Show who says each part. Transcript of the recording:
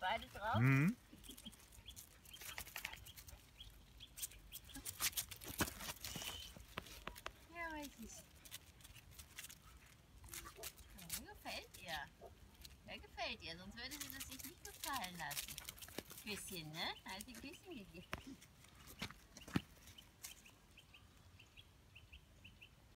Speaker 1: beide drauf?
Speaker 2: Mhm.
Speaker 1: Ja, weiß ich. Ja, gefällt ihr. Ja, gefällt ihr, sonst würde sie das sich nicht gefallen lassen. Küsschen, ne? Hat sie ein Küsschen gegeben.